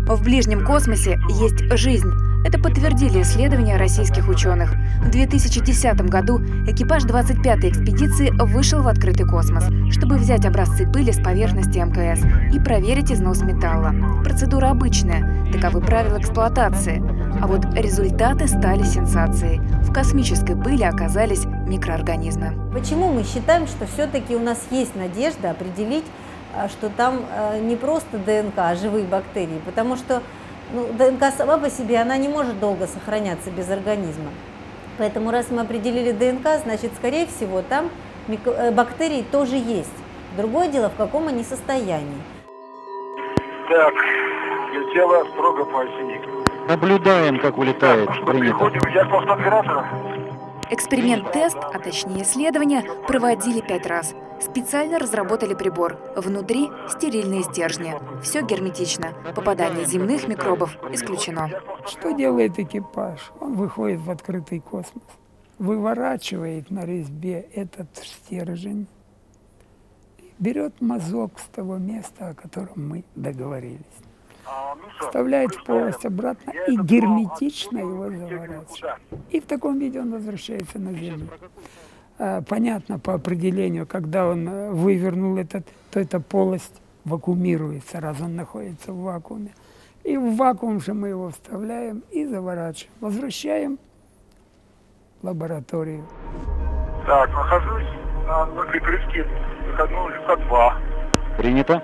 В ближнем космосе есть жизнь. Это подтвердили исследования российских ученых. В 2010 году экипаж 25-й экспедиции вышел в открытый космос, чтобы взять образцы пыли с поверхности МКС и проверить износ металла. Процедура обычная, таковы правила эксплуатации. А вот результаты стали сенсацией. В космической пыли оказались микроорганизмы. Почему мы считаем, что все-таки у нас есть надежда определить, что там не просто ДНК, а живые бактерии? Потому что ДНК сама по себе, она не может долго сохраняться без организма. Поэтому раз мы определили ДНК, значит, скорее всего, там бактерии тоже есть. Другое дело, в каком они состоянии. Так, летела строго по оси. Наблюдаем, как улетает. Приходим, я просто оператора. Эксперимент-тест, а точнее исследования, проводили 5 раз. Специально разработали прибор. Внутри стерильные стержни. Все герметично. Попадание земных микробов исключено. Что делает экипаж? Он выходит в открытый космос, выворачивает на резьбе этот стержень, берет мазок с того места, о котором мы договорились, вставляет в полость обратно и герметично его заворачивает. И в таком виде он возвращается на Землю. Понятно по определению, когда он вывернул то эта полость вакуумируется, раз он находится в вакууме. И в вакуум же мы его вставляем и заворачиваем. Возвращаем в лабораторию. Так, нахожусь на прикрытке выходного лифта 2. Принято.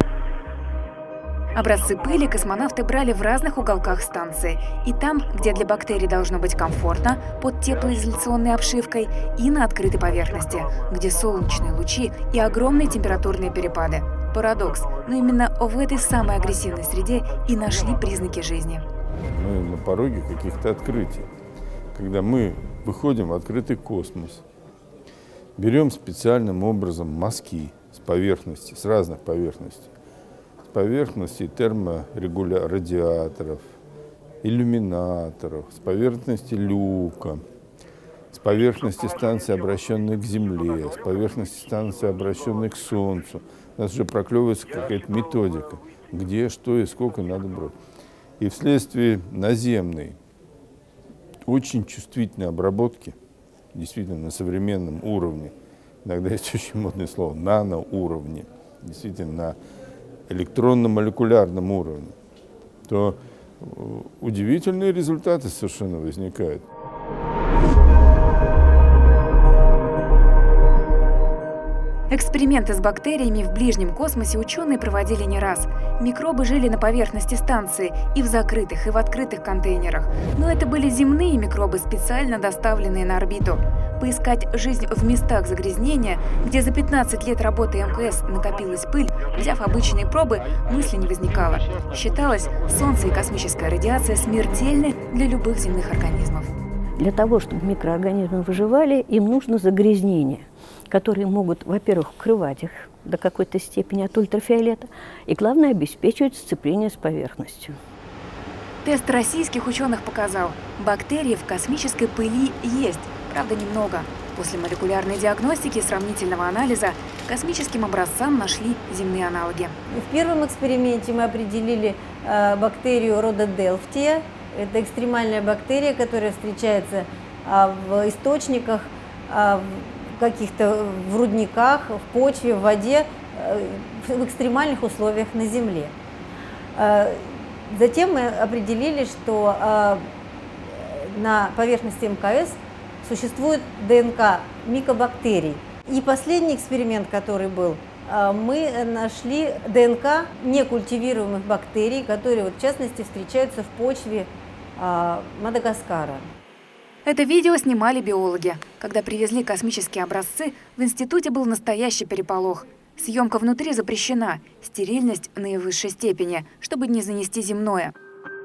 Образцы пыли космонавты брали в разных уголках станции. И там, где для бактерий должно быть комфортно, под теплоизоляционной обшивкой, и на открытой поверхности, где солнечные лучи и огромные температурные перепады. Парадокс, но именно в этой самой агрессивной среде и нашли признаки жизни. Мы на пороге каких-то открытий. Когда мы выходим в открытый космос, берем специальным образом мазки с поверхности, с разных поверхностей. Поверхности терморадиаторов, иллюминаторов, с поверхности люка, с поверхности станции, обращенной к Земле, с поверхности станции, обращенной к Солнцу. У нас уже проклевывается какая-то методика, где, что и сколько надо брать. И вследствие наземной, очень чувствительной обработки, действительно на современном уровне, иногда есть очень модное слово, наноуровне, действительно на электронно-молекулярном уровне, то удивительные результаты совершенно возникают. Эксперименты с бактериями в ближнем космосе ученые проводили не раз. Микробы жили на поверхности станции и в закрытых, и в открытых контейнерах. Но это были земные микробы, специально доставленные на орбиту. Поискать жизнь в местах загрязнения, где за 15 лет работы МКС накопилась пыль, взяв обычные пробы, мысли не возникало. Считалось, Солнце и космическая радиация смертельны для любых земных организмов. Для того, чтобы микроорганизмы выживали, им нужно загрязнение, которые могут, во-первых, укрывать их до какой-то степени от ультрафиолета, и, главное, обеспечивать сцепление с поверхностью. Тест российских ученых показал, бактерии в космической пыли есть, правда немного. После молекулярной диагностики и сравнительного анализа космическим образцам нашли земные аналоги. В первом эксперименте мы определили бактерию рода Делфтия. Это экстремальная бактерия, которая встречается в источниках, каких-то в рудниках, в почве, в воде, в экстремальных условиях на Земле. Затем мы определили, что на поверхности МКС существует ДНК микобактерий. И последний эксперимент, который был, мы нашли ДНК некультивируемых бактерий, которые, в частности, встречаются в почве Мадагаскара. Это видео снимали биологи. Когда привезли космические образцы, в институте был настоящий переполох. Съемка внутри запрещена, стерильность в наивысшей степени, чтобы не занести земное.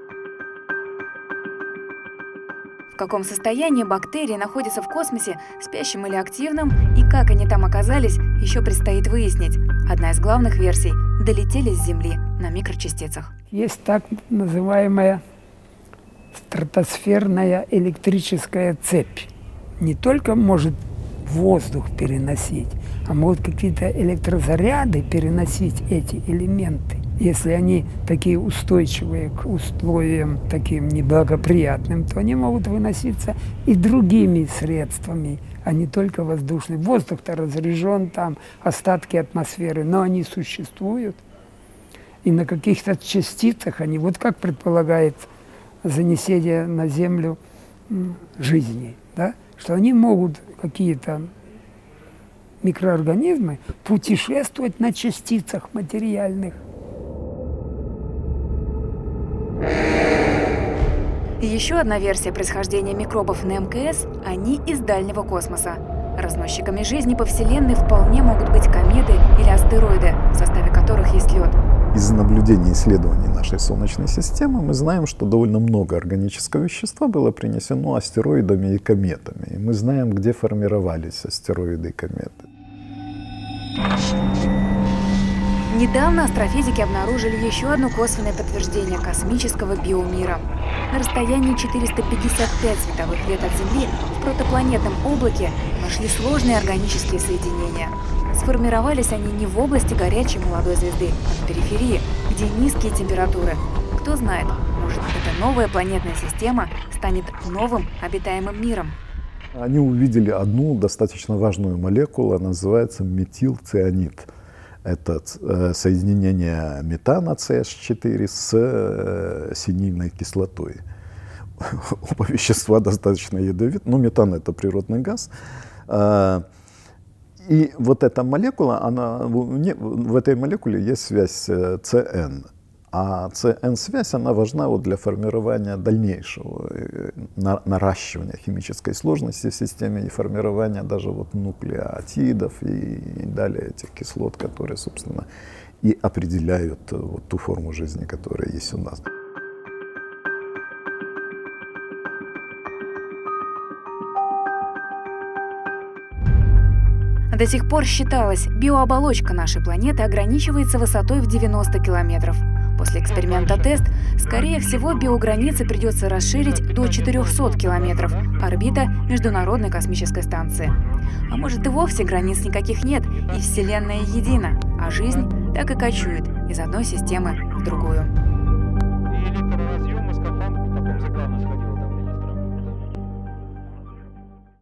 В каком состоянии бактерии находятся в космосе, спящим или активным, и как они там оказались, еще предстоит выяснить. Одна из главных версий – долетели с Земли на микрочастицах. Есть так называемая стратосферная электрическая цепь. Не только может воздух переносить, а могут какие-то электрозаряды переносить эти элементы. Если они такие устойчивые к условиям таким неблагоприятным, то они могут выноситься и другими средствами, а не только воздушным. Воздух-то разряжен, там остатки атмосферы, но они существуют. И на каких-то частицах они, вот как предполагает занесение на Землю жизни, да, что они могут, какие-то микроорганизмы, путешествовать на частицах материальных. И еще одна версия происхождения микробов на МКС – они из дальнего космоса. Разносчиками жизни по Вселенной вполне могут быть кометы или астероиды, в составе которых есть лед. Из наблюдений и исследований нашей Солнечной системы мы знаем, что довольно много органического вещества было принесено астероидами и кометами. И мы знаем, где формировались астероиды и кометы. Недавно астрофизики обнаружили еще одно косвенное подтверждение космического биомира. На расстоянии 455 световых лет от Земли в протопланетном облаке нашли сложные органические соединения. Сформировались они не в области горячей молодой звезды, а на периферии, где низкие температуры. Кто знает, может, эта новая планетная система станет новым обитаемым миром. Они увидели одну достаточно важную молекулу, она называется метилцианид. Это соединение метана CH4 с синильной кислотой. Оба вещества достаточно ядовиты, но метан — это природный газ. И вот эта молекула, в этой молекуле есть связь CN. А CN-связь, она важна вот для формирования дальнейшего наращивания химической сложности в системе и формирования даже вот нуклеотидов и далее этих кислот, которые, собственно, и определяют вот ту форму жизни, которая есть у нас. До сих пор считалось, биооболочка нашей планеты ограничивается высотой в 90 километров. После эксперимента ТЕСТ, скорее всего, биограницы придется расширить до 400 километров, орбита Международной космической станции. А может, и вовсе границ никаких нет, и Вселенная едина, а жизнь так и кочует из одной системы в другую.